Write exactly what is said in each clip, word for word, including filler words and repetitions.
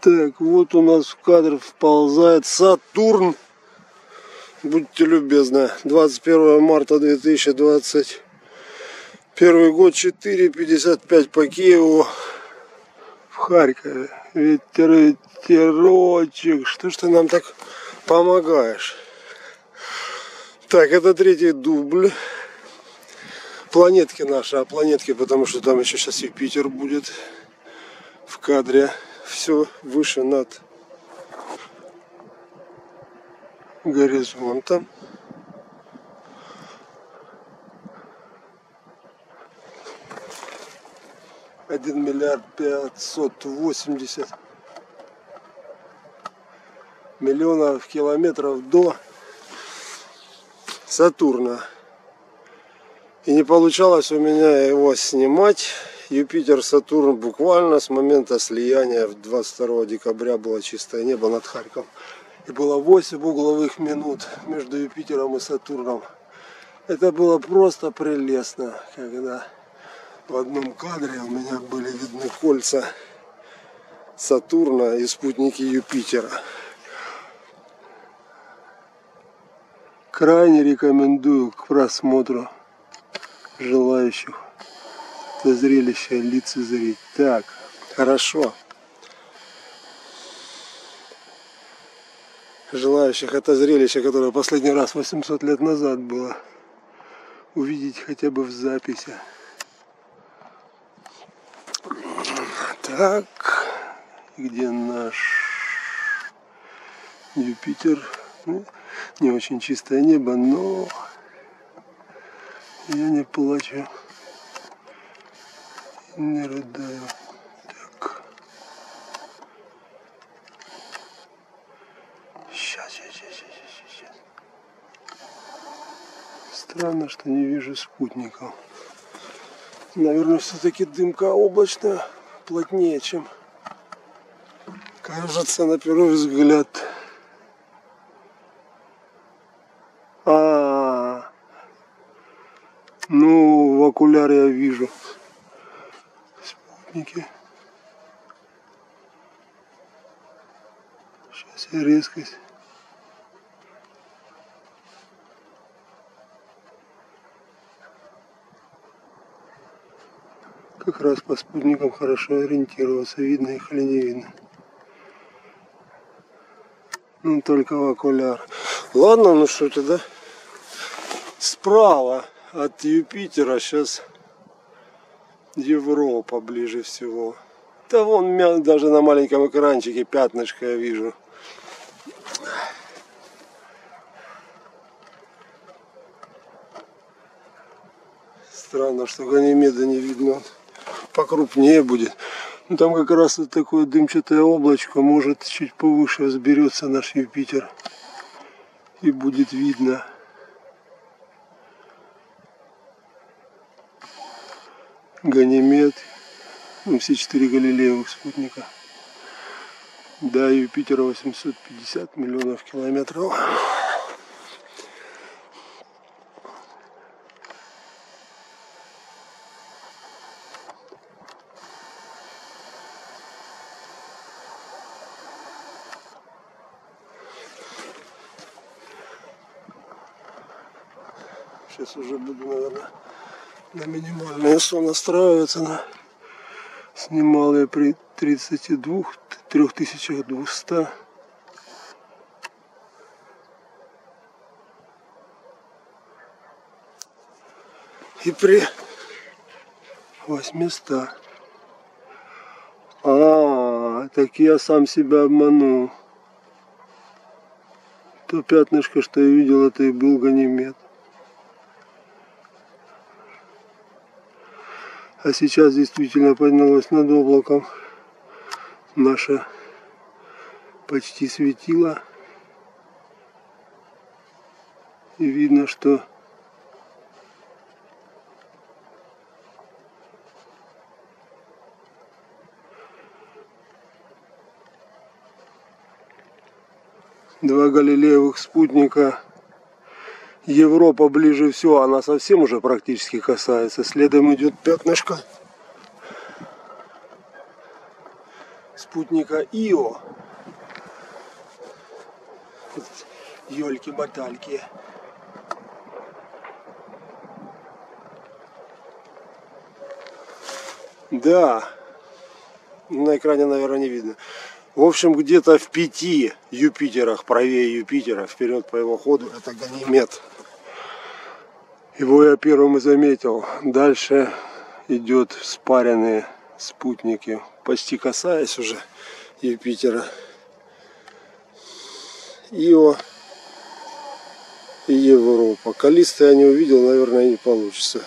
Так, вот у нас в кадр вползает Сатурн. Будьте любезны. двадцать первое марта две тысячи двадцать первый год, четыре пятьдесят пять по Киеву, в Харькове. Ветер, ветерочек. Что ж ты нам так помогаешь? Так, это третий дубль. Планетки наши, а планетки, потому что там еще сейчас Юпитер будет в кадре. Все выше над горизонтом. Один миллиард пятьсот восемьдесят миллионов километров до Сатурна. И не получалось у меня его снимать. Юпитер, Сатурн буквально с момента слияния двадцать второго декабря было чистое небо над Харьковом. И было восемь угловых минут между Юпитером и Сатурном. Это было просто прелестно, когда в одном кадре у меня были видны кольца Сатурна и спутники Юпитера. Крайне рекомендую к просмотру желающих это зрелище лицезреть. Так, хорошо. Желающих это зрелище, которое последний раз восемьсот лет назад было, увидеть хотя бы в записи. Так, где наш Юпитер? Не очень чистое небо, но я не плачу, не рыдаю. Так. Сейчас, сейчас, сейчас, сейчас, сейчас. Странно, что не вижу спутников. Наверное, все-таки дымка облачная плотнее, чем кажется на первый взгляд. А, ну, в окуляре я вижу спутники. Сейчас я резкость. Как раз по спутникам хорошо ориентироваться, видно их или не видно. Ну, только в окуляр. Ладно, ну что тогда? Справа от Юпитера сейчас Европа ближе всего. Да вон даже на маленьком экранчике пятнышко я вижу. Странно, что Ганимеда не видно. Покрупнее будет. Ну, там как раз вот такое дымчатое облачко, может чуть повыше взберется наш Юпитер. И будет видно. Ганимед. Ну, все четыре галилеевых спутника. До Юпитера восемьсот пятьдесят миллионов километров. Сейчас уже буду, наверное, на минимальный ай эс о настраиваться. На... Снимал я при тридцати двух — трёх тысячах двухстах. И при восьмистах. А, так я сам себя обманул. То пятнышко, что я видел, это и был Ганимед. А сейчас действительно поднялось над облаком наше почти светило. И видно, что два галилеевых спутника. Европа ближе всего, она совсем уже практически касается. Следом идет пятнышко спутника Ио. Ёльки-батальки. Да, на экране, наверное, не видно. В общем, где-то в пяти Юпитерах, правее Юпитера, вперед по его ходу, это Ганимед. Его я первым и заметил. Дальше идет спаренные спутники, почти касаясь уже Юпитера. Ио и Европа. Каллисто я не увидел, наверное, не получится.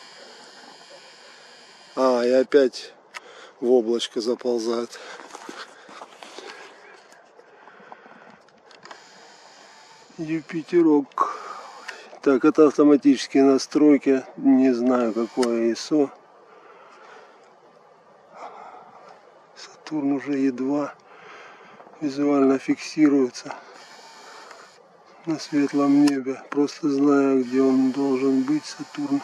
А, и опять в облачко заползает. Юпитерок. Так, это автоматические настройки. Не знаю, какое ай эс о. Сатурн уже едва визуально фиксируется на светлом небе. Просто знаю, где он должен быть, Сатурн.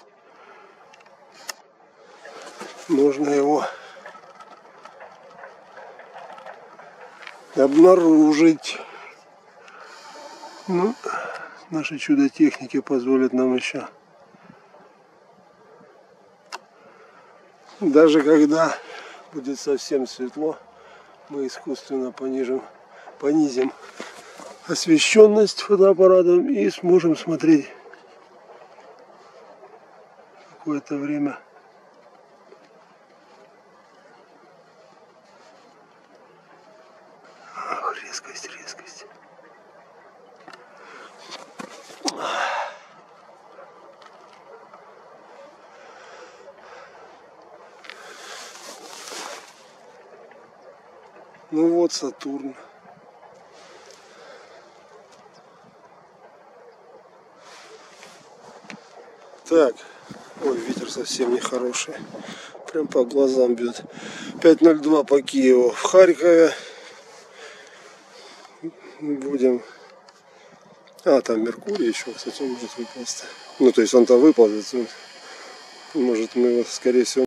Можно его обнаружить. Ну, наши чудо-техники позволят нам еще. Даже когда будет совсем светло, мы искусственно понижим, понизим освещенность фотоаппаратом и сможем смотреть какое-то время. Ах, резкость, резкость. Ну вот Сатурн. Так, ой, ветер совсем нехороший. Прям по глазам бьет. пять ноль два по Киеву. В Харькове будем... А, там Меркурий еще, кстати, он может выползти. Ну, то есть он там выползет. Может, мы его, скорее всего,